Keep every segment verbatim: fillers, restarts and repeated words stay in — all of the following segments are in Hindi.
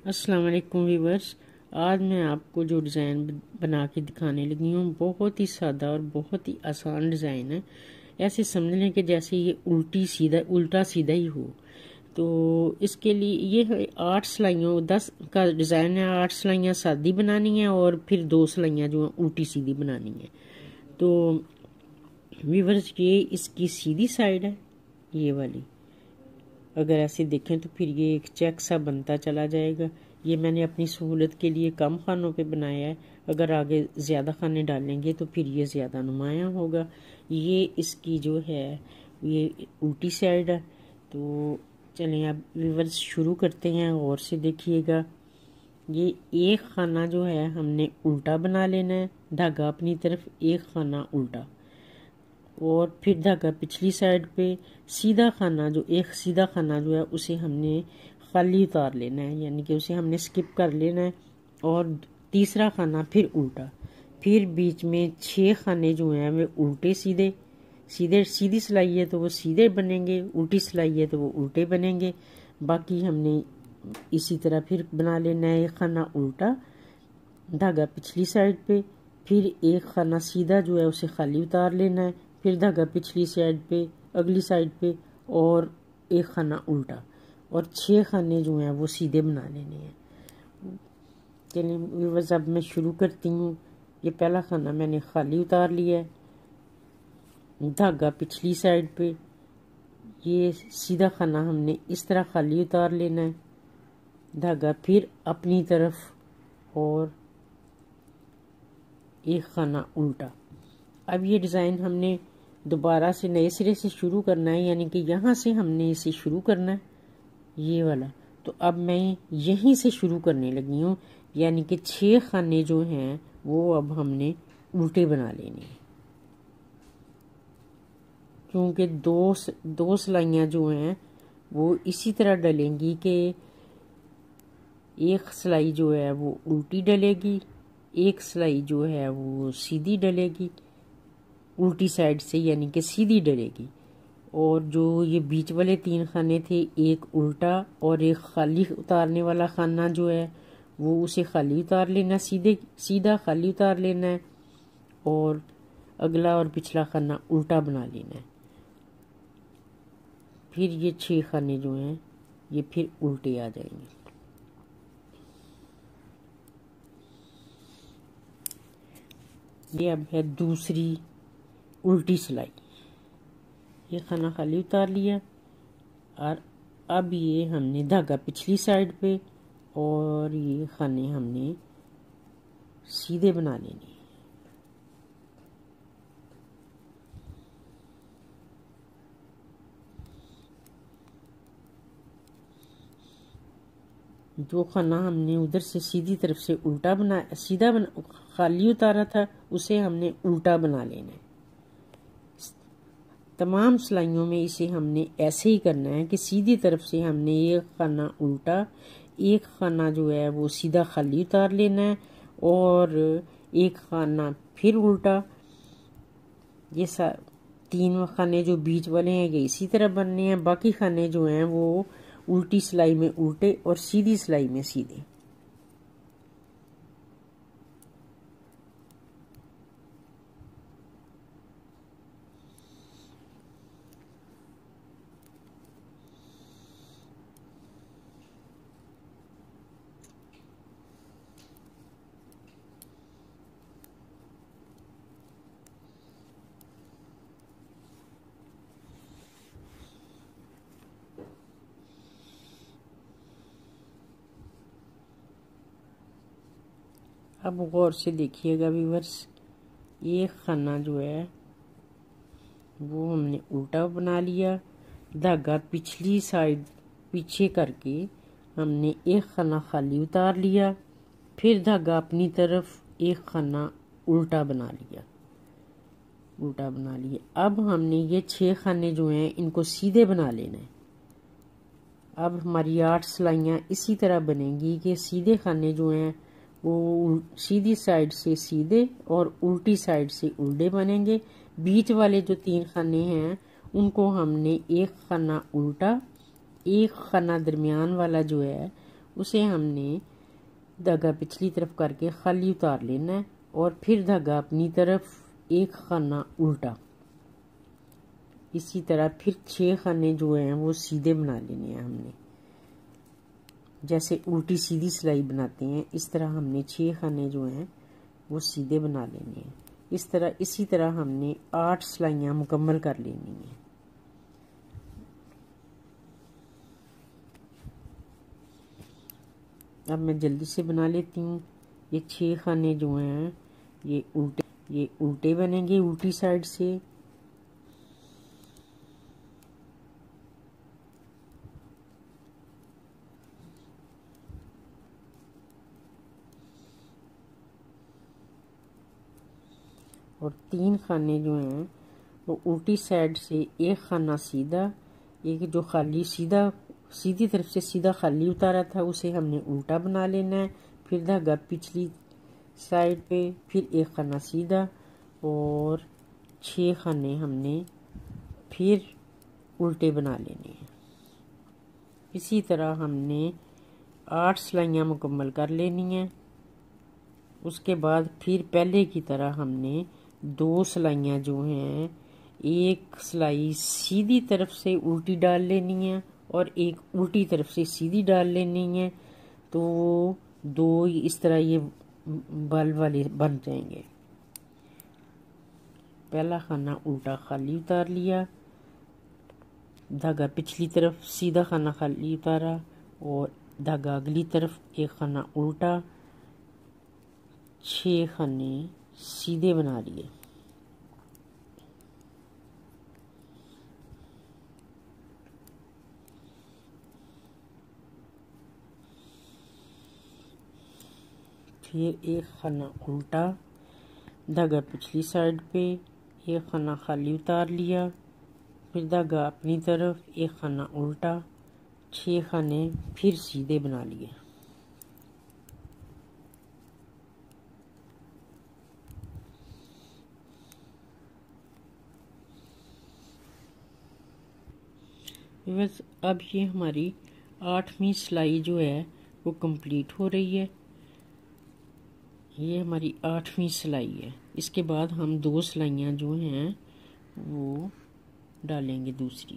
अस्सलाम वालेकुम व्यूवर्स। आज मैं आपको जो डिज़ाइन बना के दिखाने लगी हूँ बहुत ही सादा और बहुत ही आसान डिज़ाइन है। ऐसे समझ लें कि जैसे ये उल्टी सीधा उल्टा सीधा ही हो। तो इसके लिए ये है आठ सिलाइयों दस का डिज़ाइन है। आठ सिलाइयाँ सादी बनानी है और फिर दो सिलाइयाँ जो हैं उल्टी सीधी बनानी है। तो व्यूवर्स ये इसकी सीधी साइड है, ये वाली अगर ऐसे देखें तो फिर ये एक चेक सा बनता चला जाएगा। ये मैंने अपनी सहूलत के लिए कम खानों पे बनाया है, अगर आगे ज़्यादा खाने डालेंगे तो फिर ये ज़्यादा नुमायाँ होगा। ये इसकी जो है ये उल्टी साइड है। तो चलें अब व्यूअर्स शुरू करते हैं, और से देखिएगा। ये एक खाना जो है हमने उल्टा बना लेना है, धागा अपनी तरफ, एक खाना उल्टा, और फिर धागा पिछली साइड पे। सीधा खाना जो एक सीधा खाना जो है उसे हमने खाली उतार लेना है, यानी कि उसे हमने स्किप कर लेना है। और तीसरा खाना फिर उल्टा, फिर बीच में छह खाने जो हैं वे उल्टे सीधे सीधे सीधी सिलाई है तो वो सीधे बनेंगे, उल्टी सिलाई है तो वो उल्टे बनेंगे। बाकी हमने इसी तरह फिर बना लेना है। एक खाना उल्टा, धागा पिछली साइड पे, फिर एक खाना सीधा जो है उसे खाली उतार लेना है, फिर धागा पिछली साइड पे, अगली साइड पे, और एक खाना उल्टा, और छह खाने जो हैं वो सीधे बना लेने हैं। चलिए व्यूअर्स अब मैं शुरू करती हूँ। ये पहला खाना मैंने खाली उतार लिया है, धागा पिछली साइड पे, ये सीधा खाना हमने इस तरह खाली उतार लेना है, धागा फिर अपनी तरफ, और एक खाना उल्टा। अब ये डिज़ाइन हमने दोबारा से नए सिरे से शुरू करना है, यानी कि यहाँ से हमने इसे शुरू करना है, ये वाला। तो अब मैं यहीं से शुरू करने लगी हूँ, यानी कि छह खाने जो हैं वो अब हमने उल्टे बना लेने हैं, क्योंकि दो दो सिलाइयाँ जो हैं वो इसी तरह डलेंगी कि एक सिलाई जो है वो उल्टी डलेगी, एक सिलाई जो है वो सीधी डलेगी उल्टी साइड से, यानी कि सीधी डलेगी। और जो ये बीच वाले तीन खाने थे, एक उल्टा और एक खाली उतारने वाला खाना जो है वो उसे खाली उतार लेना, सीधे सीधा खाली उतार लेना है, और अगला और पिछला खाना उल्टा बना लेना है। फिर ये छह खाने जो हैं ये फिर उल्टे आ जाएंगे। ये अब है दूसरी उल्टी सिलाई। ये खाना खाली उतार लिया, और अब ये हमने धागा पिछली साइड पे, और ये खाने हमने सीधे बना लेने। जो खाना हमने उधर से सीधी तरफ से उल्टा बना सीधा बना खाली उतारा था उसे हमने उल्टा बना लेना है। तमाम सिलाइयों में इसे हमने ऐसे ही करना है कि सीधी तरफ से हमने एक खाना उल्टा, एक खाना जो है वो सीधा खाली उतार लेना है, और एक खाना फिर उल्टा। ये तीन खाने जो बीच वाले हैं ये इसी तरह बनने हैं, बाकी खाने जो हैं वो उल्टी सिलाई में उल्टे और सीधी सिलाई में सीधे। अब गौर से देखिएगा व्यूअर्स, ये खाना जो है वो हमने उल्टा बना लिया, धागा पिछली साइड पीछे करके हमने एक खाना खाली उतार लिया, फिर धागा अपनी तरफ, एक खाना उल्टा बना लिया उल्टा बना लिया। अब हमने ये छह खाने जो हैं इनको सीधे बना लेना है। अब हमारी आठ सिलाइयाँ इसी तरह बनेंगी कि सीधे खाने जो हैं वो सीधी साइड से सीधे और उल्टी साइड से उल्टे बनेंगे। बीच वाले जो तीन खाने हैं उनको हमने एक खाना उल्टा, एक खाना दरमियान वाला जो है उसे हमने धागा पिछली तरफ करके खाली उतार लेना है और फिर धागा अपनी तरफ एक खाना उल्टा। इसी तरह फिर छह खाने जो हैं वो सीधे बना लेने हैं हमने, जैसे उल्टी सीधी सिलाई बनाते हैं इस तरह हमने छह खाने जो हैं वो सीधे बना लेने हैं। इस तरह इसी तरह हमने आठ सिलाइयाँ मुकम्मल कर लेनी हैं। अब मैं जल्दी से बना लेती हूँ। ये छह खाने जो हैं ये उल्टे ये उल्टे बनेंगे उल्टी साइड से। और तीन खाने जो हैं वो उल्टी साइड से, एक खाना सीधा, एक जो खाली सीधा सीधी तरफ से सीधा खाली उतारा था उसे हमने उल्टा बना लेना है। फिर धागा पिछली साइड पे, फिर एक खाना सीधा और छह खाने हमने फिर उल्टे बना लेने हैं। इसी तरह हमने आठ सिलाइयाँ मुकम्मल कर लेनी हैं। उसके बाद फिर पहले की तरह हमने दो सिलाइयाँ जो हैं, एक सिलाई सीधी तरफ से उल्टी डाल लेनी है और एक उल्टी तरफ से सीधी डाल लेनी है। तो दो इस तरह ये बल वाले बन जाएंगे। पहला खाना उल्टा खाली उतार लिया, धागा पिछली तरफ सीधा खाना खाली उतारा और धागा अगली तरफ एक खाना उल्टा, छह खाने सीधे बना लिए। फिर एक खाना उल्टा, धागा पिछली साइड पे, एक खाना खाली उतार लिया, फिर धागा अपनी तरफ, एक खाना उल्टा, छह खाने फिर सीधे बना लिए। बस अब ये हमारी आठवीं सिलाई जो है वो कंप्लीट हो रही है। ये हमारी आठवीं सिलाई है। इसके बाद हम दो सिलाइयाँ जो हैं वो डालेंगे दूसरी।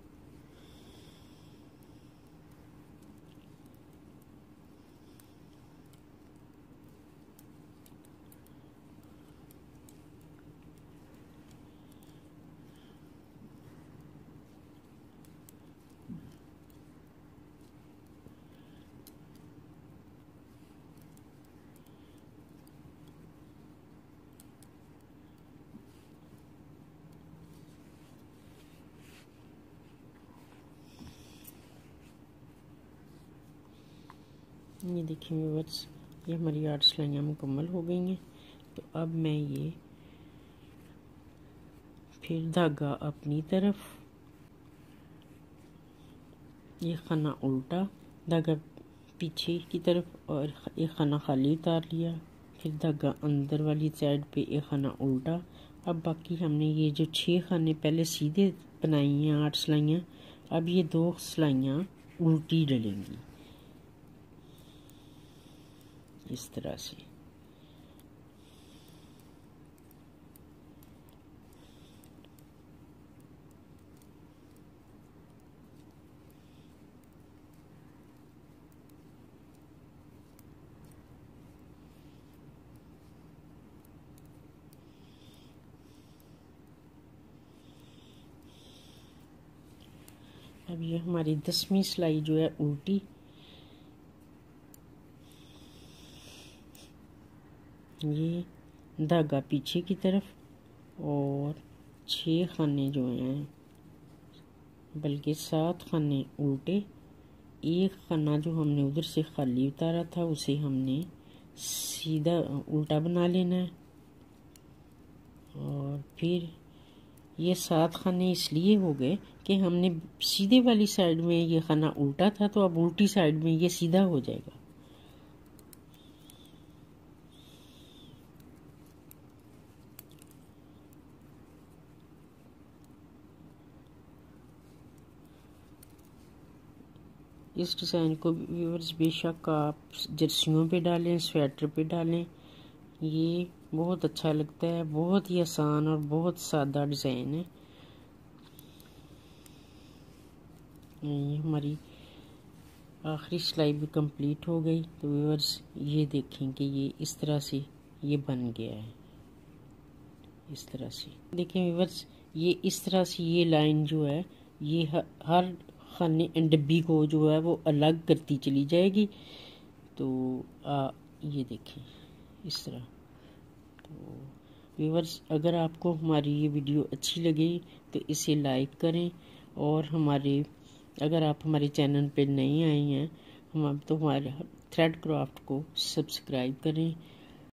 ये देखिए व्यूअर्स, ये हमारी आठ सिलाइयाँ मुकम्मल हो गई हैं। तो अब मैं ये फिर धागा अपनी तरफ, ये खाना उल्टा, धागा पीछे की तरफ और एक खाना खाली उतार लिया, फिर धागा अंदर वाली साइड पे एक खाना उल्टा। अब बाकी हमने ये जो छह खाने पहले सीधे बनाई हैं आठ सिलाइयाँ, अब ये दो सिलाइयाँ उल्टी डलेंगी इस तरह से। अब ये हमारी दसवीं सिलाई जो है उल्टी, ये धागा पीछे की तरफ और छह खाने जो हैं, बल्कि सात खाने उल्टे, एक खाना जो हमने उधर से खाली उतारा था उसे हमने सीधा उल्टा बना लेना है। और फिर ये सात खाने इसलिए हो गए कि हमने सीधे वाली साइड में ये खाना उल्टा था, तो अब उल्टी साइड में ये सीधा हो जाएगा। इस डिज़ाइन को व्यूअर्स बेशक आप जर्सियों पे डालें, स्वेटर पे डालें, ये बहुत अच्छा लगता है। बहुत ही आसान और बहुत सादा डिज़ाइन है। ये हमारी आखिरी सिलाई भी कंप्लीट हो गई। तो व्यूअर्स ये देखें कि ये इस तरह से ये बन गया है। इस तरह से देखें व्यूअर्स, ये इस तरह से ये लाइन जो है ये हर खाने डब्बी को जो है वो अलग करती चली जाएगी। तो आ, ये देखें इस तरह। तो व्यूअर्स, अगर आपको हमारी ये वीडियो अच्छी लगे तो इसे लाइक करें, और हमारे अगर आप हमारे चैनल पे नए आए हैं हम तो हमारे थ्रेड क्राफ्ट को सब्सक्राइब करें।